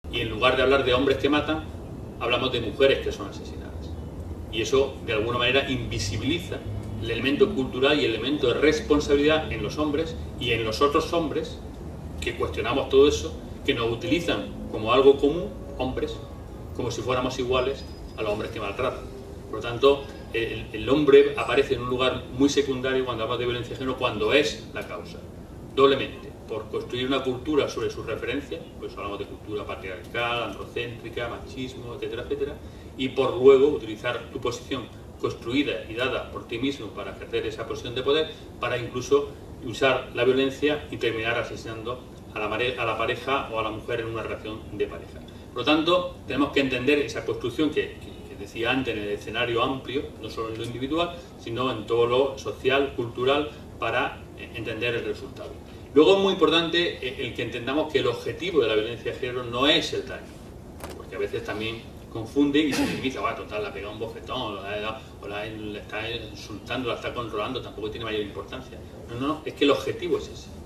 Y en lugar de hablar de hombres que matan, hablamos de mujeres que son asesinadas. Y eso, de alguna manera, invisibiliza el elemento cultural y el elemento de responsabilidad en los hombres y en los otros hombres que cuestionamos todo eso, que nos utilizan como algo común, hombres, como si fuéramos iguales a los hombres que maltratan. Por lo tanto, el hombre aparece en un lugar muy secundario cuando hablamos de violencia de género, cuando es la causa, doblemente, por construir una cultura sobre sus referencias, pues hablamos de cultura patriarcal, androcéntrica, machismo, etcétera, etcétera, y por luego utilizar tu posición construida y dada por ti mismo para ejercer esa posición de poder, para incluso usar la violencia y terminar asesinando a la pareja o a la mujer en una relación de pareja. Por lo tanto, tenemos que entender esa construcción que decía antes, en el escenario amplio, no solo en lo individual, sino en todo lo social, cultural, para entender el resultado. Luego es muy importante el que entendamos que el objetivo de la violencia de género no es el daño, porque a veces también confunde y se minimiza, total, le ha pegado un bofetón, o la está insultando, la está controlando, tampoco tiene mayor importancia. No, es que el objetivo es ese.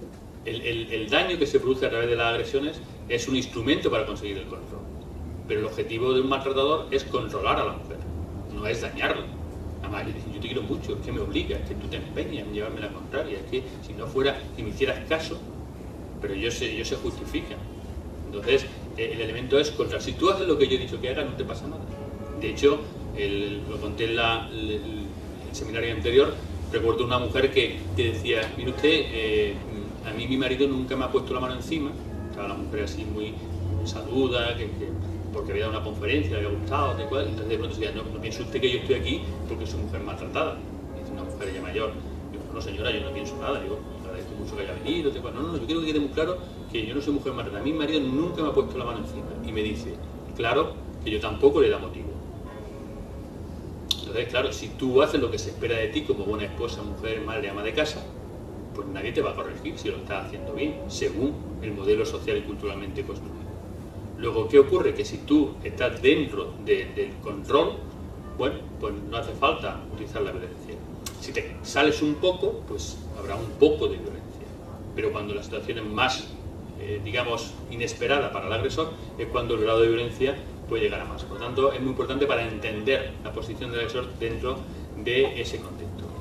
El daño que se produce a través de las agresiones es un instrumento para conseguir el control. Pero el objetivo de un maltratador es controlar a la mujer, no es dañarla. Además, yo te quiero mucho, es que me obliga, es que tú te empeñas en llevarme la contraria, es que si no fuera, si me hicieras caso, pero ellos se justifican. Entonces, el elemento es contra. Si tú haces lo que yo he dicho que hagas, no te pasa nada. De hecho, lo conté en el seminario anterior, recuerdo una mujer que decía, mire usted, a mí mi marido nunca me ha puesto la mano encima, estaba la mujer así muy saluda, porque había dado una conferencia, le había gustado, entonces de pronto decía, no piense usted que yo estoy aquí porque soy mujer maltratada. Es una mujer ya mayor. Digo, no señora, yo no pienso nada, digo, agradezco mucho que haya venido, no, yo quiero que quede muy claro que yo no soy mujer maltratada. A mí mi marido nunca me ha puesto la mano encima. Y me dice, claro, que yo tampoco le da motivo. Entonces, claro, si tú haces lo que se espera de ti como buena esposa, mujer, madre, ama de casa, pues nadie te va a corregir si lo estás haciendo bien, según el modelo social y culturalmente construido. Luego, ¿qué ocurre? Que si tú estás dentro del control, bueno, pues no hace falta utilizar la violencia. Si te sales un poco, pues habrá un poco de violencia. Pero cuando la situación es más, digamos, inesperada para el agresor, es cuando el grado de violencia puede llegar a más. Por lo tanto, es muy importante para entender la posición del agresor dentro de ese control.